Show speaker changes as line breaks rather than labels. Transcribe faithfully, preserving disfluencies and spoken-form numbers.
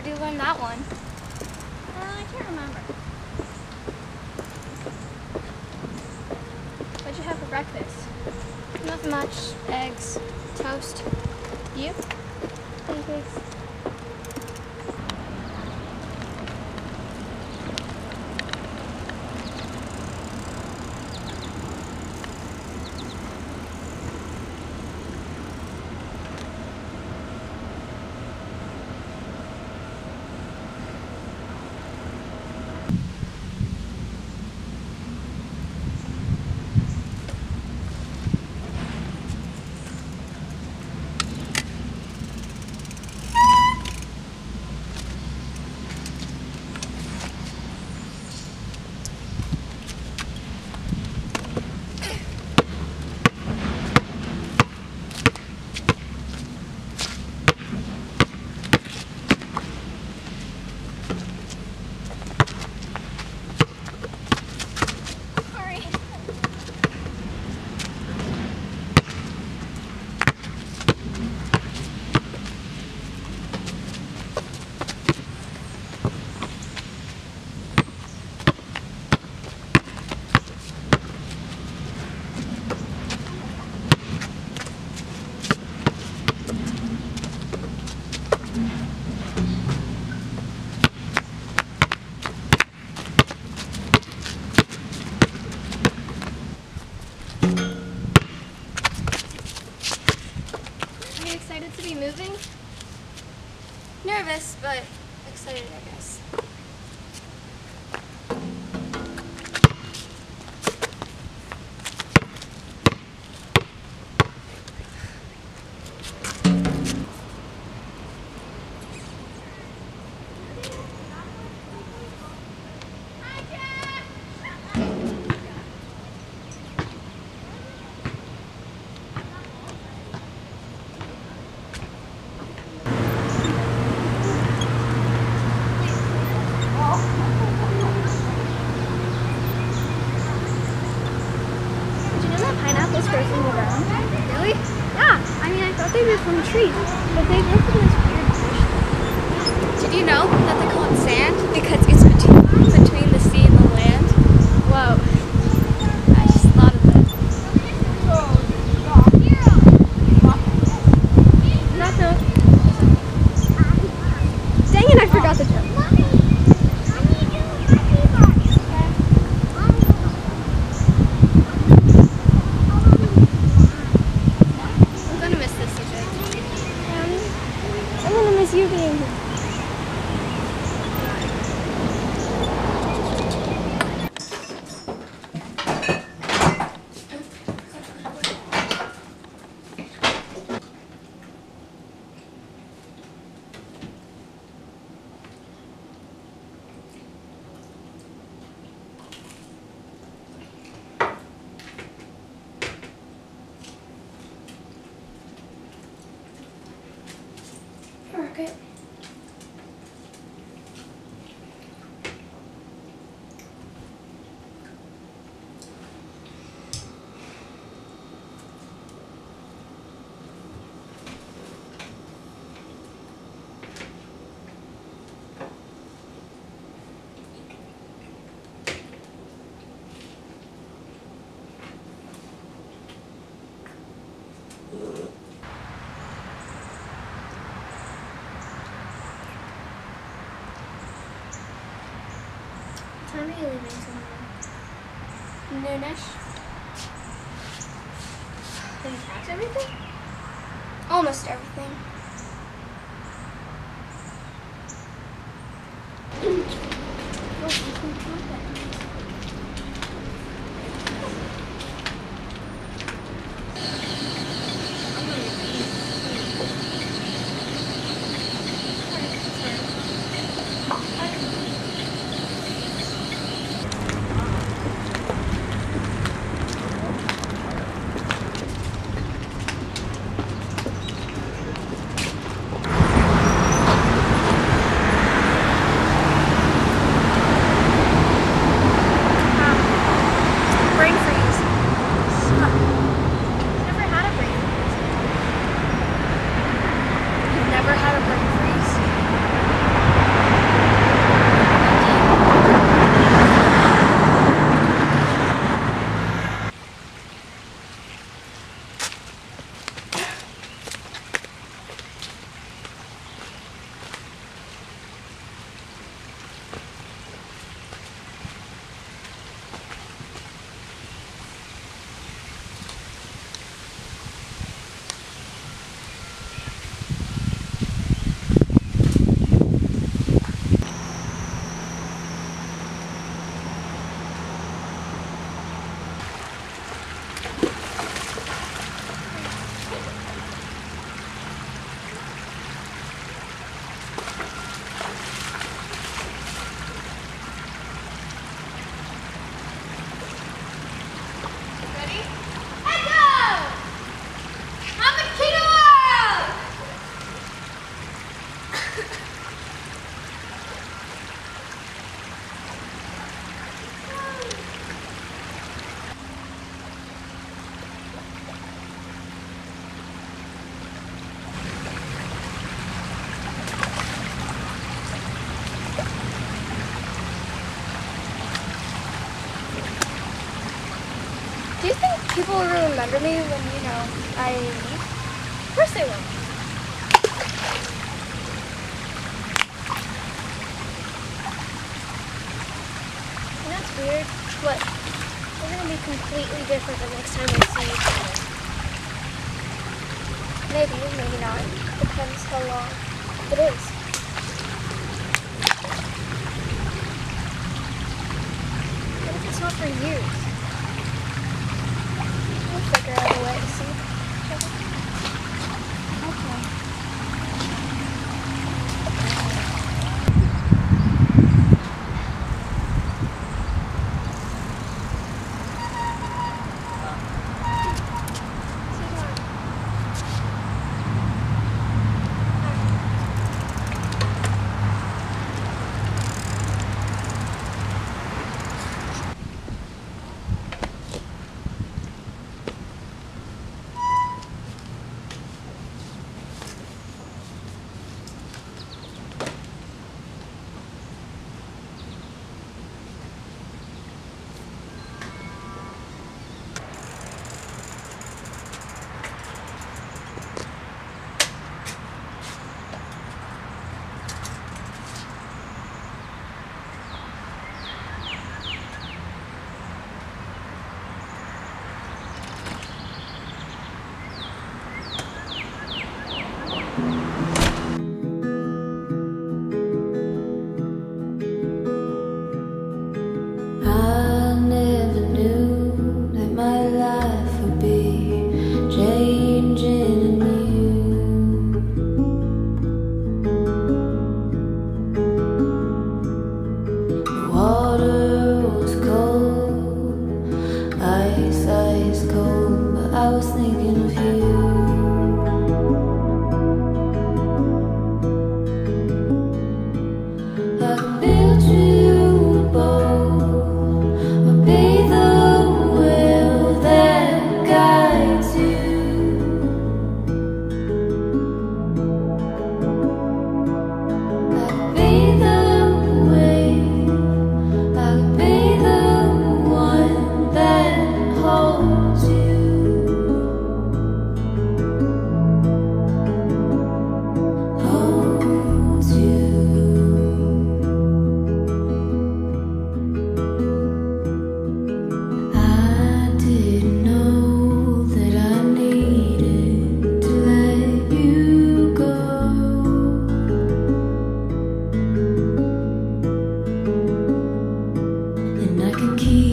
Where did you learn that one?
Uh, I can't remember. What'd you have for breakfast?
Nothing much. Eggs, toast. You?
Pancakes.
Are you excited to be moving? Nervous, but excited, I guess.
Pineapples grow from the ground?
Really?
Yeah, I mean I thought they grew from trees, but they grew from this weird bush.
Did you know that they call it sand because it's between, between the sea and the land?
Whoa.
I just thought of it.
Not the... Dang it, I forgot the joke.
I'm gonna miss this subject.
Um, I'm gonna miss you being here.
Okay. What time are you leaving tomorrow? Noonish.
Did you pack everything?
Almost everything.
What you can pack it. people will remember me when, you know, I leave? Of course they will. And that's weird. What? We're going to be completely different the next time we see each other. Maybe, maybe not. Depends how long it is. What if it's not for years? We'll figure out a way to see each other. Okay.
I was thinking of you. I can build you a boat, I'll be the wheel that guides you. I can be the wave, I can be the one that holds you. I can keep